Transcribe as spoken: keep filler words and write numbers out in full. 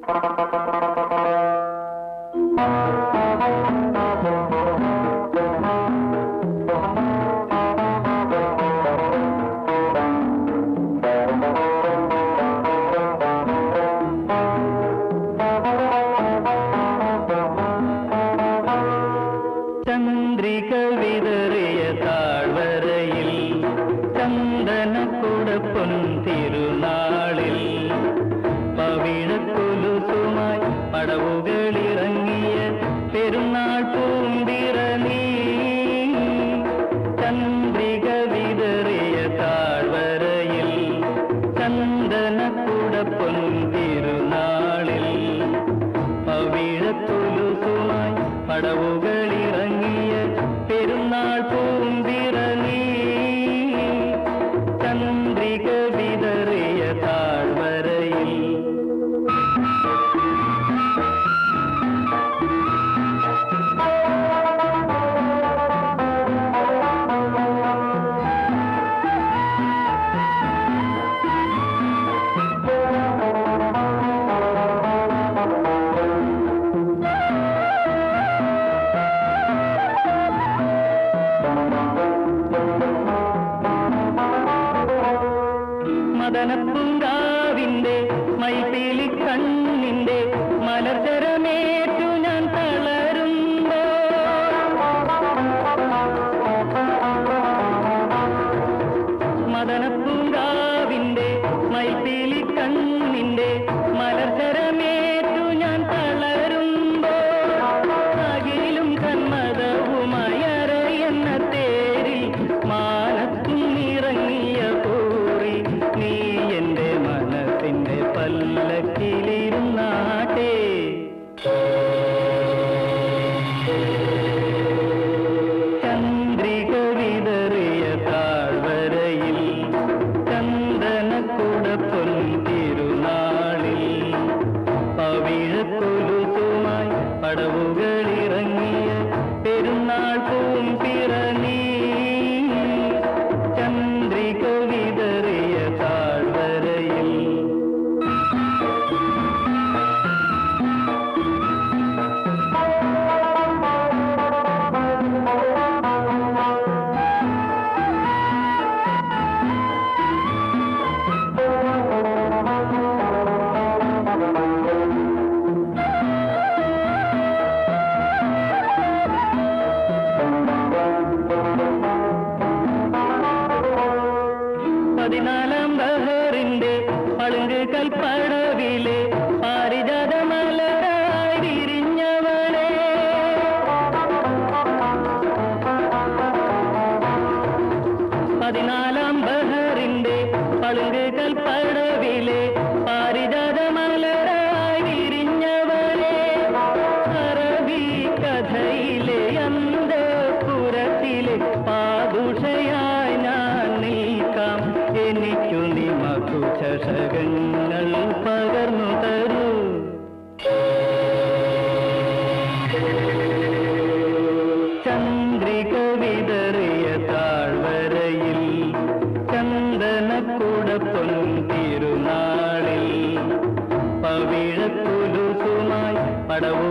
ചന്ദ്രിക വിതറിയ താഴ്വരയിൽ ചന്ദനക്കുട പൊൻതിരുനാളിൽ പവിഴക്കൊലുസുമായി പടവുകളിറങ്ങിയ പെരുന്നാൾ പൂന്തിര നീ. ചന്ദ്രിക വിതറിയ താഴ്വരയിൽ ചന്ദനക്കുട പൊൻതിരുനാളിൽ പവിഴക്കൊലുസുമായി പടവുകളിറങ്ങിയ പെരുന്നാൾ പൂന്തിര നീ. ചന്ദ്രിക വിതറിയ താഴ്വരയിൽ മദനപ്പൂങ്കാവിന്റെ മൈപ്പീലി കണ്ണിന്റെ മലർചരമേറ്റു ഞാൻ തളരുമ്പോ മദനപ്പൂങ്കാവിന്റെ മൈപ്പീലി കണ്ണിന്റെ മലർചരമേറ്റു ഞാൻ തളരുമ്പോ അകിലും കന്മദവുമായി അരയെന്ന തേരിൽ മാനത്തും നിറങ്ങിയ പൂറി നീ എന്റെ മനസ്സിന്റെ പല്ലക്കിലിരുന്നാട്ടെ. ചന്ദ്രിക വിതറിയ താഴ്വരയിൽ ചന്ദനക്കുട പൊൻതിരുനാളിൽ പവിഴക്കൊലുസുമായി പടവുകളിറങ്ങിയ പെരുന്നാൾ പൂന്തിര നീ. ചന്ദ്രിക വിതറിയ താഴ്വരയിൽ പതിനാലാം ബഹറിന്റെ പളുങ്ക് കൽപ്പടവിലെ പാരിജാത മലരായി വിരിഞ്ഞവളെ. പതിനാലാം ബഹറിന്റെ പളുങ്ക് കൽപ്പടവിലെ പാരിജാത മലരായി വിരിഞ്ഞവളെ. അറബി കഥയിലെ അന്തപുരത്തിലെ പാദുഷയായി ഞാൻ നിൽക്കാം. എനിക്കു നീ മധുചഷകങ്ങൾ പകർന്നു തരൂ. ചന്ദ്രിക വിതറിയ താഴ്വരയിൽ ചന്ദനക്കുട പൊൻതിരുനാളിൽ പവിഴക്കൊലുസുമായി പടവു